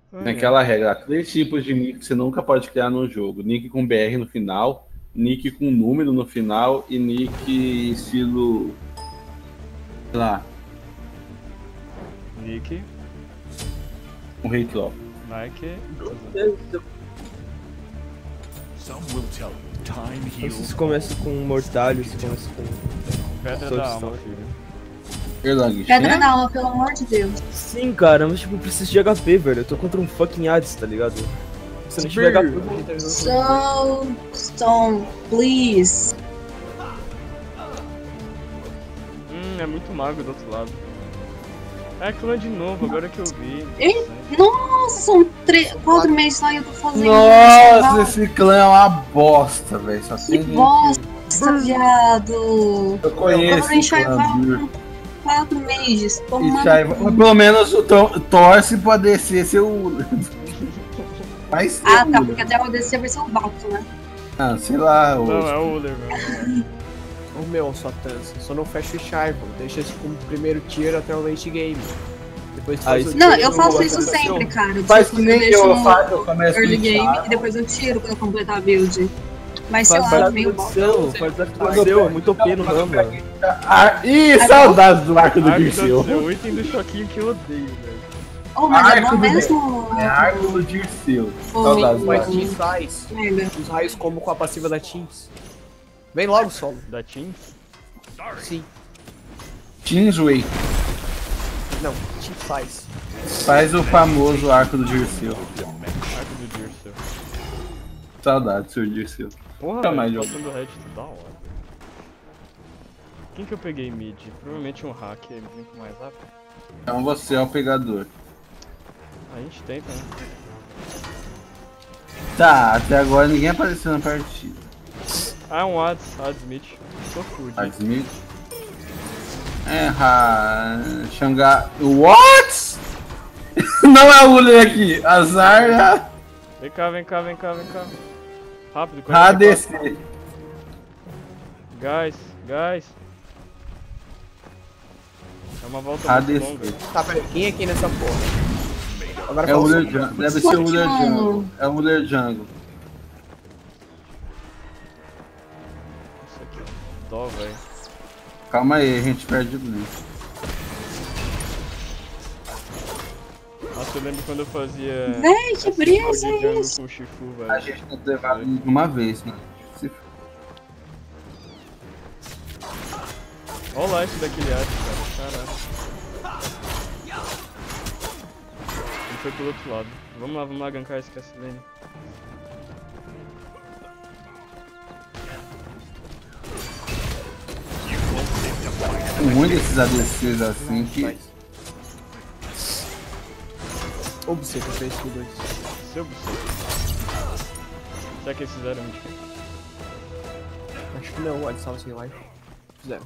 Naquela regra, há 3 tipos de nick que você nunca pode criar no jogo. Nick com BR no final, nick com número no final e nick estilo... sei lá, Nick, um rei Claw. Nike. Vocês começam com mortalho, vocês começam com... Pedra Sou da de alma, som. filho. Erlang, Pedra da alma, pelo amor de Deus. Sim, cara, mas tipo, eu preciso de HP, velho. Eu tô contra um fucking Hades, tá ligado? Se não tiver HP, eu vou ter Stone, please. É muito mago do outro lado. É clã de novo, agora que eu vi. Nossa, são 4 meses só e eu tô fazendo Nossa, esse clã é uma bosta, velho. Só que tem gente... bosta, viado. Eu conheço esse clã, 4 meses. pelo menos torce pra descer seu... Vai ser tá, porque até eu descer vai ser o Bato, né? Ah, sei lá. Não, é o Uller, velho. Ô meu, só não fecha o Sharpon, deixa esse como primeiro tier até o late game. Depois faz Não, eu faço isso sempre, cara. Faz que nem eu começo early game e depois eu tiro quando eu completar a build. Mas sei lá, meio bom. Faz atuação, muito OP no Ramba. Ih, saudades do arco do Dirceu. O item do choquinho que eu odeio, velho. Oh, mas é bom mesmo. É arco do Dirceu. Saudades do arco. Mas faz. Os raios como com a passiva da Teams. Vem logo, solo. Da Teams? Sim. Teamsway. Não, Teams faz. Faz o famoso arco do Dirceu. Arco do Dirceu. Saudades, seu Dirceu. Porra, Nunca mais velho, jogo. passando red da hora. Quem que eu peguei mid? Provavelmente um hack, ele vem com mais rápido. Então você é o pegador. A gente tenta, né? Tá, até agora ninguém apareceu na partida. Ah, é um Hades Smith. Tô fudido. Hades Smith. Xangá. What? Não é o Uller aqui. Azar. Vem cá. Rápido, ADC. Guys. É uma volta ADC. muito longa. Tá, peraí, quem é aqui nessa porra? Agora É o Uller Jungle. Deve ser o Uller Jungle. É o Uller Jungle. Isso aqui, dó, velho. Calma aí, a gente perde o blink. Nossa, eu lembro quando eu fazia... Véi, que brisa é jungle isso? com o Shifu, velho. A gente tem que levar uma vez, né? Olha lá isso daquele arte, cara. Caralho. Ele foi pelo outro lado. Vamos lá gankar esse Castlane. O ruim desses ADCs assim que... Observa 3 por 2. Seu buceta. Será que eles fizeram muito? Acho que não, o Hades estava sem life. Fizeram.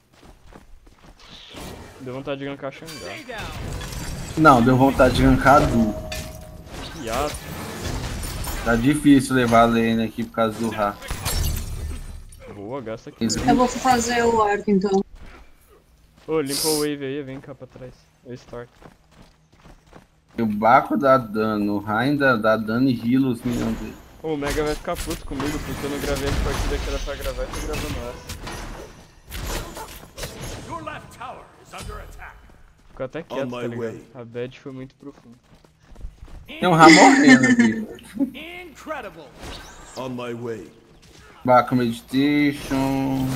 Deu vontade de gankar Xangá. Não, deu vontade de gankar a Du. Que ato. Tá difícil levar a lane aqui por causa do Ra. Boa, gasta aqui. Eu vou fazer o arco então. Ô, limpa o wave aí, vem cá pra trás. Eu start. O Baco dá dano, o Ra ainda dá dano e heal os minions dele. Ô, o Mega vai ficar puto comigo porque eu não gravei a partida que era pra gravar e tô gravando essa. Ficou até quieto, tá ligado? A bad foi muito profunda. Tem um Ra morrendo aqui. On my way. Baco Meditation.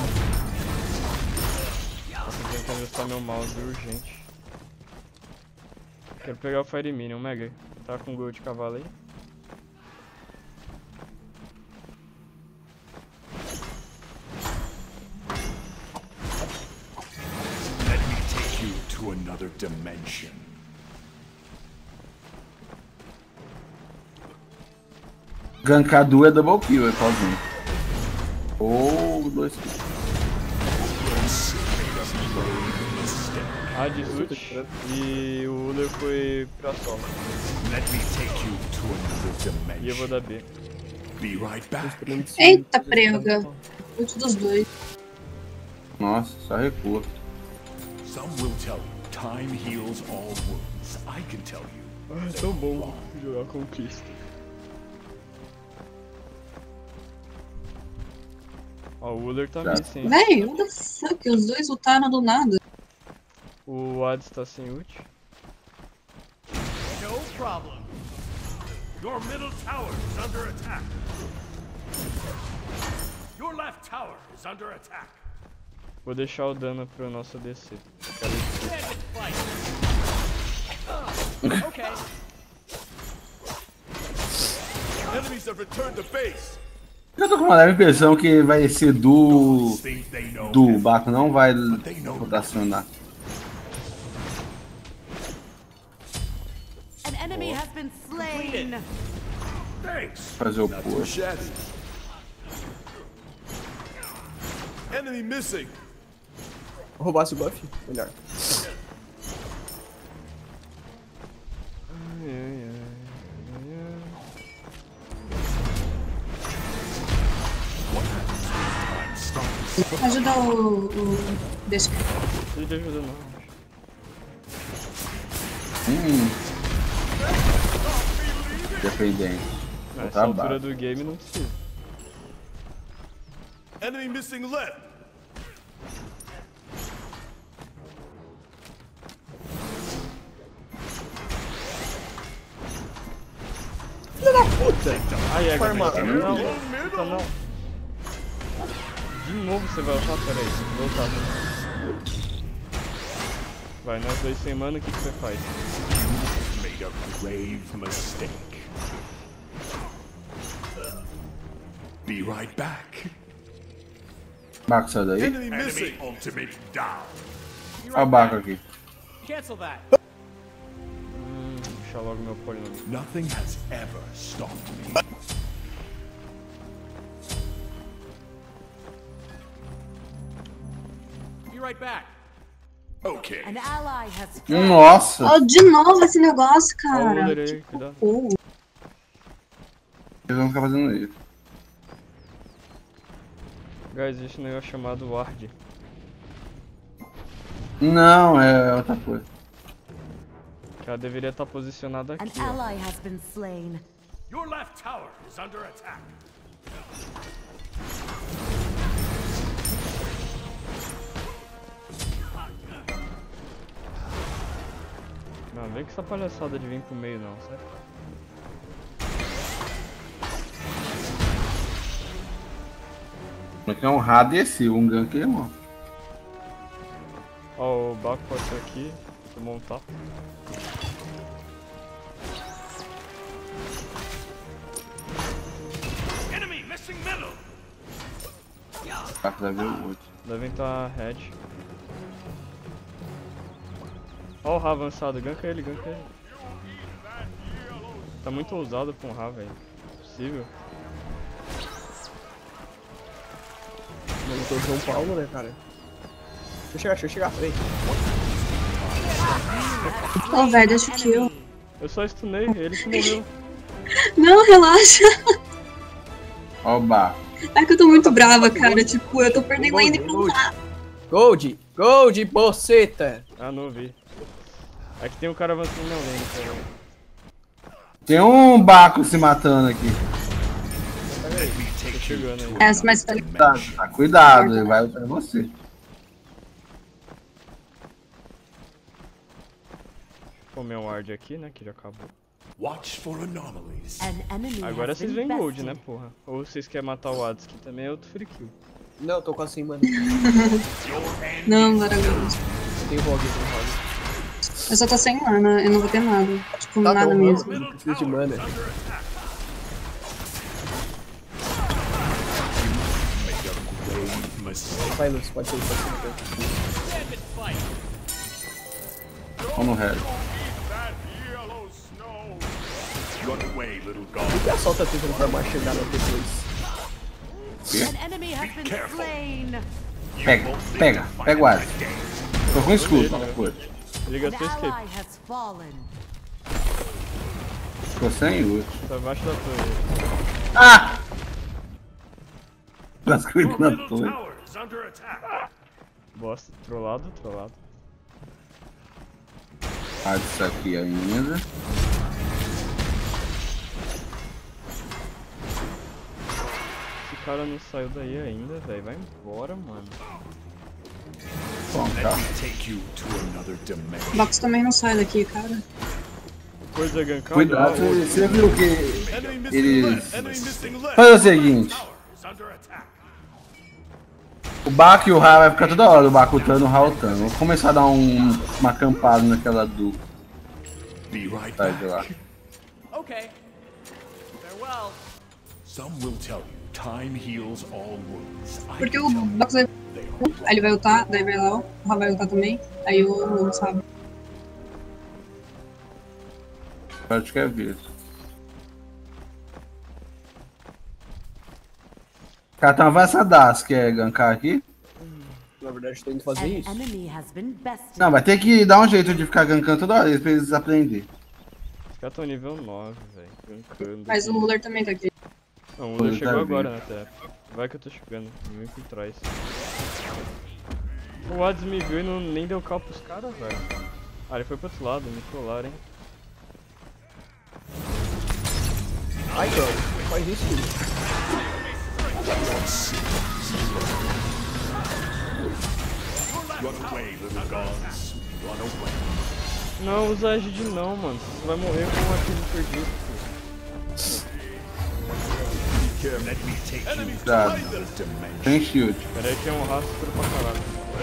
Nossa, eu tenho que ajustar meu mouse urgente. Quero pegar o Fire Minion, Mega. Tá com gol de cavalo aí? Let me take you to another dimension. Gankadu é double kill, é sozinho. Ou 2 kills. Hades ult e o Uller foi pra solo. Let me take you to another dimension. E eu vou dar B. Be right back. Eita, prega. Ult dos dois. Nossa, só recua. Some will tell you time heals all wounds. I can tell you É tão bom jogar conquista. Ó, o Uller tá missing. Véi, what the fuck? Os dois lutaram do nada. O Hades tá sem ult. No problem. Your middle tower is under attack. Your left tower is under attack. Vou deixar o dano pro nosso DC. Okay. Enemies have returned to base. Eu tô com uma leve impressão que vai ser do Baco, não vai rotacionar. An enemy has been slain. Thanks. Fazer o push. Enemy missing. Roubasse o buff? Melhor. Ajuda o... Deixa. Ele te ajuda não. Dependente. Nessa altura do game não precisa. Enemy missing left. Ai, é, Forma. não, fica não. De novo você vai ultar? Pera aí, vou ultar. Vai, nós dois sem mana, o que você faz? Made a grave mistake. Be right back. Baco, sai daí. Enemy missing. Ultimate down. Olha o Baco aqui. Cancel that. Puxar logo meu polinômio. Nothing has ever stopped me. Be right back. Okay. An ally has fallen. Nossa! Ó, de novo esse negócio, Ó o cara. Uller aí, cuidado. Pô, Eles vão ficar fazendo isso. Guys, existe um negócio chamado Ward. Não, é outra coisa. Que ela deveria estar posicionada An aqui, ó. ally has been slain. Your left tower is under attack. Não, vem com essa palhaçada de vir pro meio não, certo? Aqui é um ADC, um gank é um. Ó, o Baco pode ser aqui, tomou um tapa. Enemy missing middle. Baco vai ver o outro. Devem estar red. Ó o Ra avançado, ganka ele, ganka ele. Tá muito ousado com o Ra, velho. Impossível. Não tô São Paulo, né, cara? Deixa eu chegar, peraí. Ô, velho, deixa o kill. Eu só stunei, ele que morreu. Não, relaxa. Ó o Baco. É que eu tô muito brava, cara. Tipo, eu tô perdendo lane pra não tá. Gold, boceta. Ah, não vi. Aqui tem um cara avançando na lane, cara. Tem um Baco se matando aqui. Tô chegando aí. É, mas Tá, cuidado, ele vai pra você. Comer um ward aqui, né, que já acabou. Watch for anomalies. An enemy Agora has vocês been vêm gold, né, bested. porra. Ou vocês querem matar o Hades, que também é outro free kill. Não, tô quase sem mana. não, maravilhoso. Tem rogue. Eu só tô sem mana, eu não vou ter nada. Tipo, Tá nada bom, mesmo. não precisa de mana. Grave mistake. Vai, Lúcio, pode ser. Vamos no red. That yellow snow. Run away, little god. Por que a Sol tá tentando pra baixo chegar na T2? An enemy has been careful. slain. Pega o Hades. Tô com escudo, não foi. Ele An gastou escape. ally has fallen. Ficou sem ult. Tá embaixo da torre. Ah! Quase que eu Your na middle torre. tower is under attack. Bosta, trollado. Hades aqui ainda. cara não saiu daí ainda, velho. Vai embora, mano. Bom, tá. Take you to another dimension. O Box também não sai daqui, cara. Coisa gankada. Cuidado, você viu que Enemy missing eles... left. Enemy missing left. Faz o seguinte, Is under attack. o Baco e o Ra vai ficar toda hora, o Baco lutando e o Ra lutando. Vou começar a dar uma acampada naquela do Be right side de lá. back. Okay. Farewell. Some will tell you time heals all wounds. I Porque can o tell you Box vai. they are Aí ele vai lutar, daí vai lá, o Ra vai lutar também. Aí o Lulu, sabe? Acho que é ver. Cara, tem uma avançadaço, quer gankar aqui? Na verdade, tô indo fazer An isso. enemy has been bested. Não, vai ter que dar um jeito de ficar gankando toda hora pra eles aprenderem. Os caras tão nível 9, velho. Gankando. Mas o Muller também tá aqui. Não, o Muller Ele tá chegou vindo. agora na TF. Vai que eu tô chegando, vem por trás. O Hades me viu e não, nem deu cal pros caras, velho. Ah, ele foi pro outro lado, me colaram, hein. Ai, cara, faz isso, filho. run away, little gods. Run away. Não, usa a Agid não, mano. Você vai morrer com um arquivo perdido. Let me take you to Cuidado. another dimension. Tem shield. Pera aí que é um rastro pra caralho.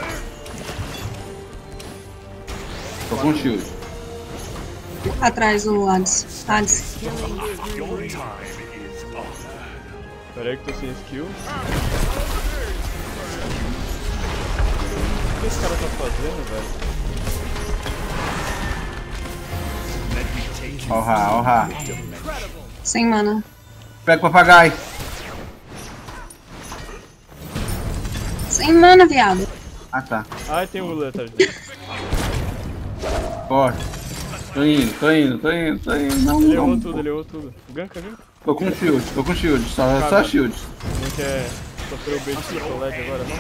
Tô com shield. Atrás o Hades. Hades. Your time is up. Pera aí que tô sem skill. O que esse cara tá fazendo, velho? Let me take you Ó o Ra, ó o Ra. Sem mana. Pega o papagaio. Sem mana, viado. Ah, tá. Ai, tem um Muller atrás dele. Corre. Tô indo. Não, Ele errou não. tudo, ele errou tudo. Ganka. Tô com shield. Só Cara. shield. Não quer sofrer o bait do LED agora, não?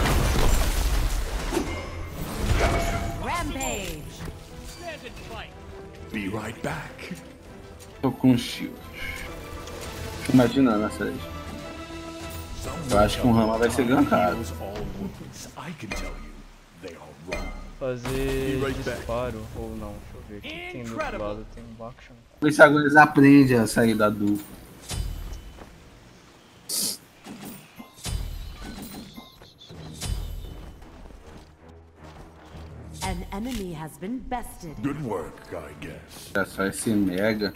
Rampage. Stand and fight. Be right back. Tô com shield. Imaginando essa aí. Some Eu acho que um Rama vai ser gankado. heals all wounds. I can tell you they are wrong. Fazer right back. disparo ou não, deixa eu ver o que tem do outro lado, tem um Bakshan. Ver se agora eles aprendem a sair da do. An enemy has been bested. Good work, I guess. É só esse mega.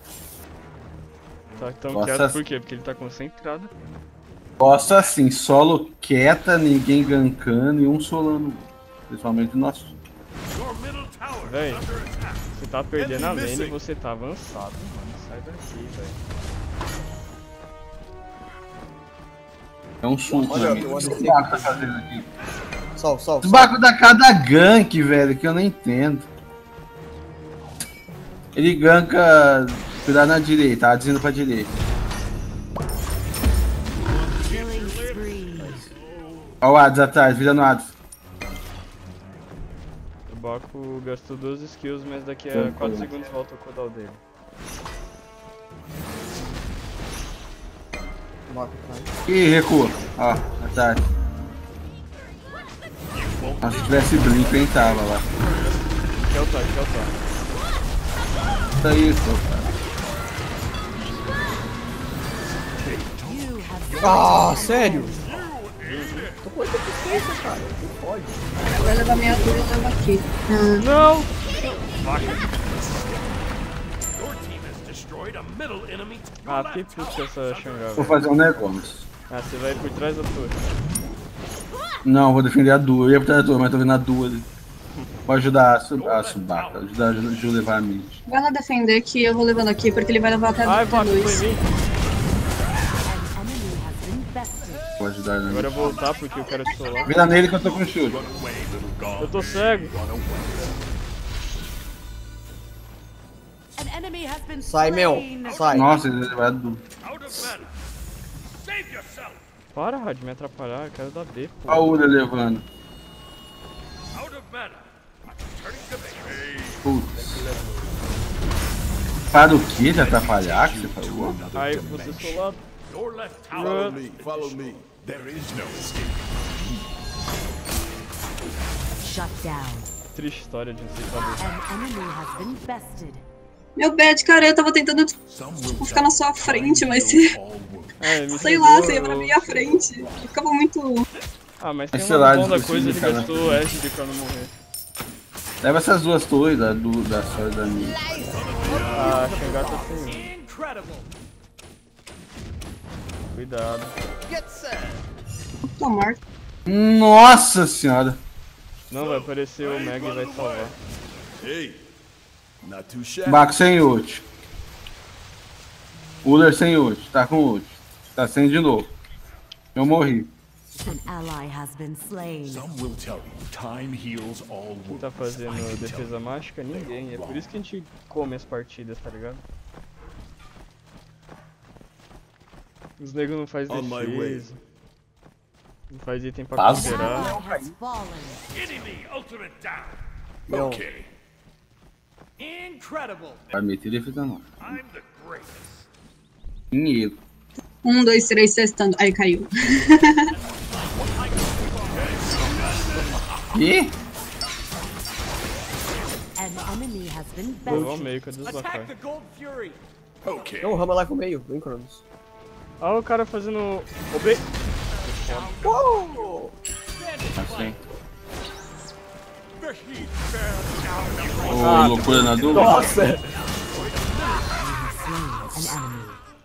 Tá tão Nossa. quieto por quê? Porque ele tá concentrado. Gosto assim, solo quieta, ninguém gankando e um solando. Principalmente o nosso. Your middle tower Véi, is under attack. você tá perdendo a Enemy lane e missing. você tá avançado, mano. Sai daqui, velho. É um suco. Olha, né? eu O que acertei. o Baco tá fazendo aqui? Salve. O Baco dá cada gank, velho, que eu não entendo. Ele ganka. Cuidado na direita, tá dizendo pra direita. Killing spree. Ó o Hades atrás, vira no Hades. O Baku gastou 2 skills, mas daqui a 4 segundos volta o cooldown dele. Ih, recua. Ó, atrás. Nossa, se tivesse blink, eu entrava lá. Que tá. Isso isso, cara. You have Ah, sério? Vai levar meia dúvida, eu tava aqui. Não! Your team has destroyed a middle enemy. Ah, fiquei puto com essa Xangá, Vou velho. fazer um negócio. Ah, você vai por trás da torre. Não, vou defender a Dua. Eu ia por trás da Dua, mas tô vendo a Dua ali. Vou ajudar a Subaka, ajudar a Ju levar a mid. Vai lá defender que eu vou levando aqui, porque ele vai levar até Ai, até Baku, foi dois. em mim. an enemy has been bested. Vou ajudar na Agora eu mid. vou voltar porque eu quero te solar. Vira nele que eu tô com shield. Run away, little god. Eu tô cego. Run away. An enemy has been Sai, meu. slain. Sai. Nossa, ele vai levar a Dua. Out of mana. Save yourself. Para, Rad, me atrapalhar, eu quero dar B, pô. Olha a Ura levando. Out of mana. I'm turning to base. Putz. Para o que? De atrapalhar que você falou? Aí você solado. Your left tower. Follow me. There is no escape. Shut down. Triste história de um ciclador. An enemy has been bested. Meu bad, cara, eu tava tentando tipo, ficar na sua frente, mas se. Sei lá, você ia pra minha frente. Eu ficava muito. Ah, mas tem sei uma lá, bom da desculpa, coisa, ele cara. gastou Ashley pra não morrer. Leva essas duas torres da história da minha. Ah, Xangar tá sem. Incredible. Cuidado. Tô morto. Nossa senhora. Não, vai aparecer o Meg e vai salvar. Hey, not too shabby. Baco sem ult. Uller sem ult. Tá com ult. Tá sem de novo. Eu morri. An ally has been slain. Some will tell you time heals all Quem wounds. tá fazendo defesa mágica? Ninguém. É por isso que a gente come as partidas, tá ligado? Os negros não faz On my way. defesa. Não faz item pra Faz. considerar. Ally has fallen. Enemy ultimate down. Não. Okay. Incredible. Vai meter defesa não. I'm the greatest. Dinheiro. 1, 2, 3, sextando. Aí caiu. E? An enemy has been Levou ao bested. meio com a deslocar. Attack the Gold Fury. Okay. Não, o Rama lá pro meio, vem, Cronos. Olha o cara fazendo o B. Uou! Assim. The heat bears down Ô, loucura na dúvida. Nossa! Slain an enemy.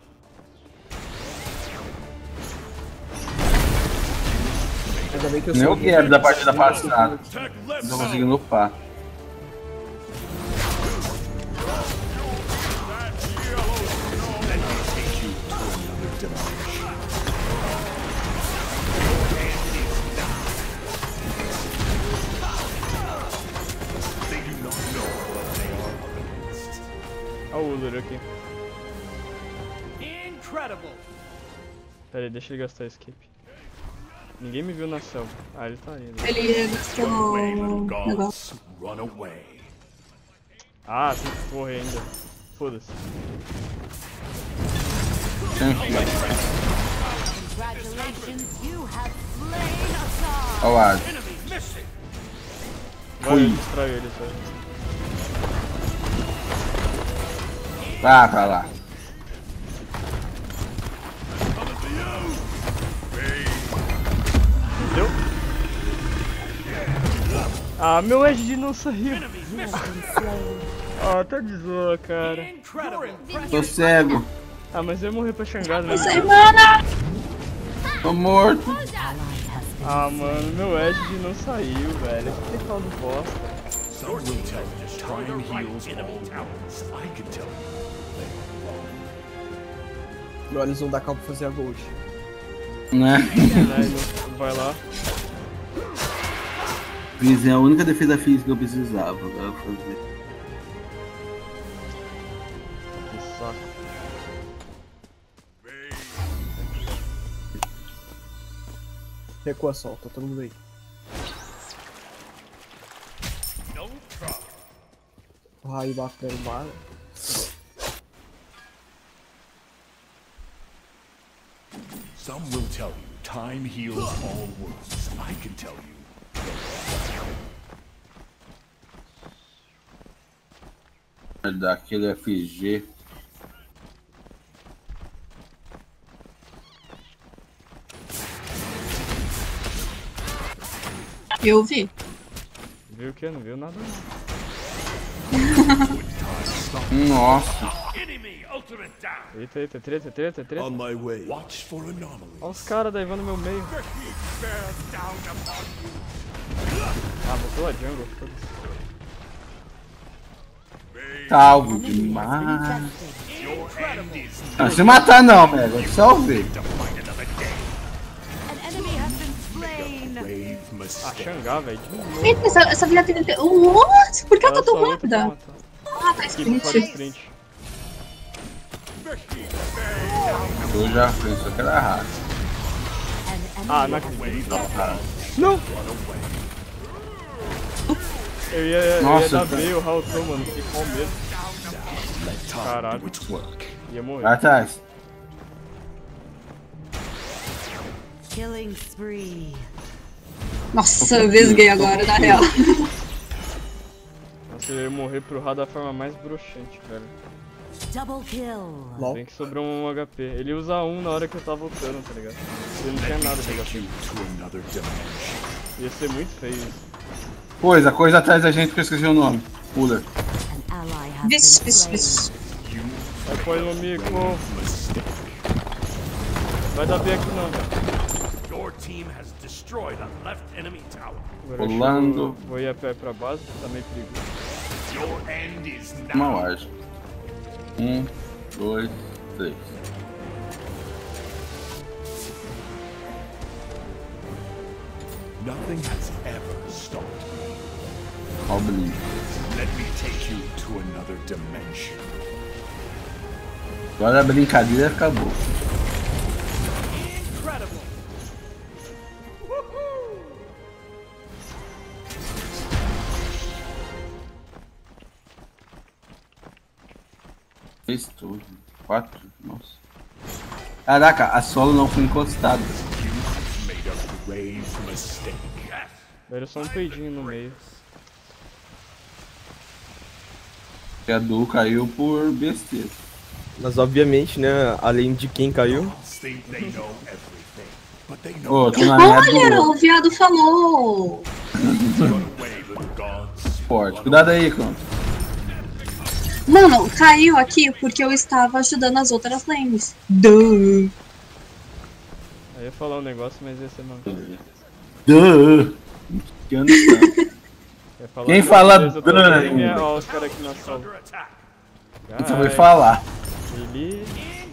Ainda bem que eu Nem sou. eu quero da partida passada. Attack left Não tô side. conseguindo upar. Olha o Uller aqui. Incredible. Pera aí, deixa ele gastar escape. Ninguém me viu na selva. Ah, ele tá aí. Né? Ele gastou Away, little o negócio. gods. Run away. Ah, tem que correr ainda. Foda-se. Congratulations, you have slain Assad. Olha o ar. Enemy missing. Vai, eu distraio ele só. Vá pra lá. Entendeu? Ah, meu Edge não saiu. Ah, tá de zoa, cara. Incredible. Tô cego. Ah, mas eu ia morrer pra Xangar, né? Sai, mana! Tô morto. Ally has been Ah, mano, meu Edge não saiu, velho. Que caldo bosta. Some will tell you time heals all wounds. I can tell you. Não, eles vão dar calma pra fazer a Gold. Né? Aí, vai lá. Fiz a única defesa física que eu precisava. Agora eu vou fazer. Que saco. Recua só, tá todo mundo aí. No trouble. O Raio Baco dando bala. Some will tell you time heals all wounds. I can tell you. Daquele FG. Eu vi. Viu o quê? Não viu nada, não. Nossa. Enemy ultimate down. Eita, eita, treta, treta, treta. On my way. Watch for anomalies. Olha os caras daivando no meu meio. The heat bears down upon you. Ah, vou pela jungle. Foda-se. Calvo enemy has been demais. bested. Your end is Não, se matar não, Mega. Só ver. to fight another day. An enemy has been slain. Grave Ah, mistake. Xangar, velho. De novo. Eita, essa vilha tem. What? Por que ela tá Ela tão só luta pra rápida? matar. Ah, tá Aqui, fora sprint. sprint. Eu já fiz, só que era rápido. An enemy Ah, não has been acredito. bested. Não! Eu ia Nossa, dar cara. B, o Raul tomou, mano. Fiquei com medo. Let time Caralho. do its work. Ia morrer. Vai atrás. Killing spree. Nossa, eu vesguei agora, na real. Nossa, eu ia morrer pro Ra da forma mais broxante, velho. Double kill. LOL. Bem que sobrou um HP. Ele usa um na hora que eu tava lutando, tá ligado? Ele não tinha nada de HP. To another dimension. Ia ser muito feio isso. Coisa atrás da gente que eu esqueci o nome. Pula. An ally has Vixe, been vixe, slain. vixe. Apoia o amigo. Mistake. Vai dar B aqui não, velho. Your team has destroyed a left enemy tower. Agora eu Pulando. vou ir a pé pra base, que tá meio perigoso. Your end is now. Mal age. 1, 2, 3. Nothing has ever stopped me. Ó o Blink. Let me take you to another dimension. Agora a brincadeira acabou. Incredible. Fez tudo. 4. Nossa. Caraca, a solo não foi encostada. You have made a grave mistake. Era só um peidinho no meio. E a Du caiu por besteira. Mas obviamente, né, além de quem caiu, Gods think they know everything, but they know Ô, tu não é Olha, do o viado falou. run away, little gods. forte. Cuidado aí, Cão. Mano, caiu aqui porque eu estava ajudando as outras lanes. Duh. Aí eu ia falar um negócio, mas ia ser não. Duh. Que ano tá? Quem fala duh? Ó, os caras aqui na sala. Você vai falar. Ele.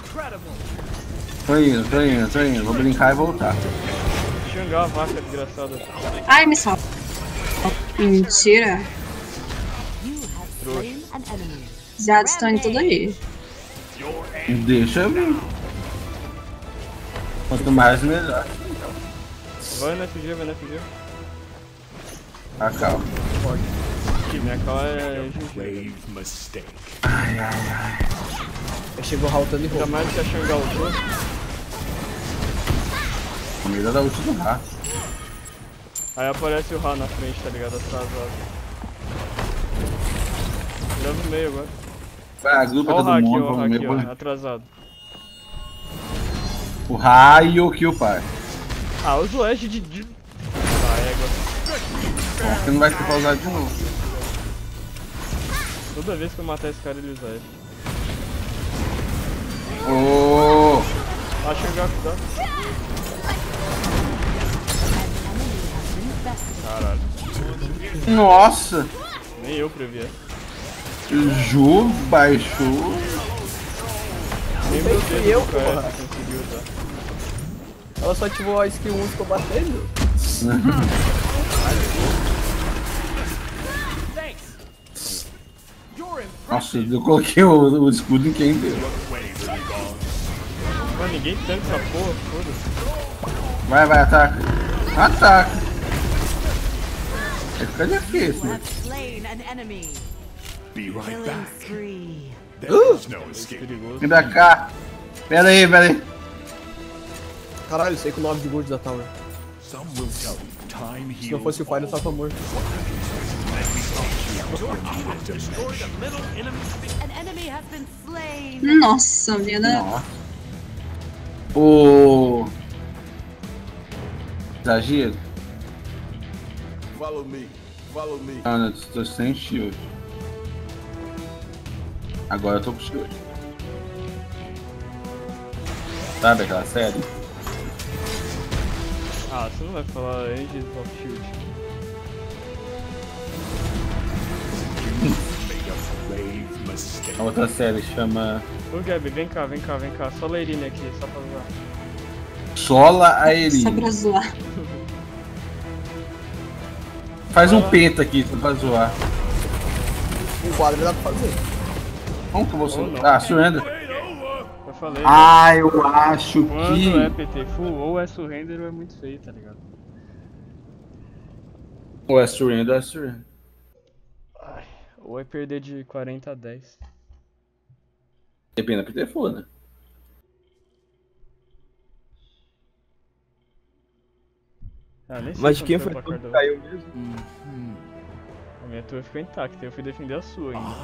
Tô indo. Vou brincar e voltar. Xangar a vaca, desgraçada. Ai, me salva. Mentira. You have slain an enemy. Já estão em tudo aí. Deixa eu vir. Quanto mais, melhor. Vai na FG, vai na FG. Ah, calma. Minha cala é gentil. Grave mistake. Aí chegou o Haltando e Ainda rouba. mais que a Xangar lutou. A melhor da ult do rato. Aí aparece o Ra na frente, tá ligado? Atrasado. Virando no meio agora. Vai, a grupa Ó o tá Ra do aqui, mundo, ó o Ra vamos aqui, ver. ó. Atrasado. O raio que o pai. Ah, usa o Edge de. Ah, égua. Bom, que não vai ser pra usar de novo. Toda vez que eu matar esse cara, ele usa Edge. Ô, Ah, Xangar, cuidado. Caralho. nossa. Nem eu previ essa. Ju baixou. Nem meu dedo eu, no porra. KS conseguiu usar. Ela só ativou a skill 1 e ficou batendo. Nossa, eu coloquei o escudo em quem deu. Mano, ninguém tanca essa porra, foda-se. Vai, ataca. Ataca. Vai ficar difícil, né? Have slain an enemy. Be right Killing back. spree. There is no escape. Perigoso. Vem pra cá. Pera aí. Caralho, eu sei com 9 de gold da Tower. Some will tell you time heals. Se não fosse o Fire, eu tava morto. An enemy has been slain. Nossa, vida. Nossa. O exagero. Follow me. Follow me. Ah, não, tô sem shield. Agora eu tô com shield. Sabe aquela série? Ah, você não vai falar Angels of Shield. Made a grave mistake. A outra série chama Ô Gabi, vem cá. Só a Irine aqui, só pra usar. Sola Só Aerine. pra zoar. Faz um penta aqui só pra zoar. Um quadro dá pra fazer. Como que eu vou Ou soltar? não. Ah, surrender. Eu falei, Ah, eu acho quando que. é PT full, ou é surrender ou é muito feio, tá ligado? Ou é surrender ou é surrender. Ai, ou é perder de 40 a 10. Depende da PT for, né? Ah, nem sei Mas de quanto quem foi foi o que placar da caiu mesmo? A minha torre ficou intacta, eu fui defender a sua ainda.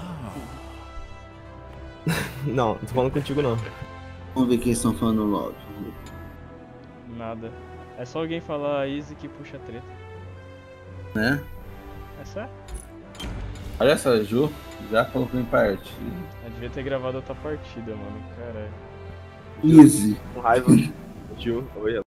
Não, não tô falando contigo não. Vamos ver o que eles estão falando logo. Nada. É só alguém falar easy que puxa treta. Né? É sério? Olha essa, Ju, já colocou em partida. Eu devia ter gravado outra partida, mano. Caralho. Easy. Com raiva. Tio, oi.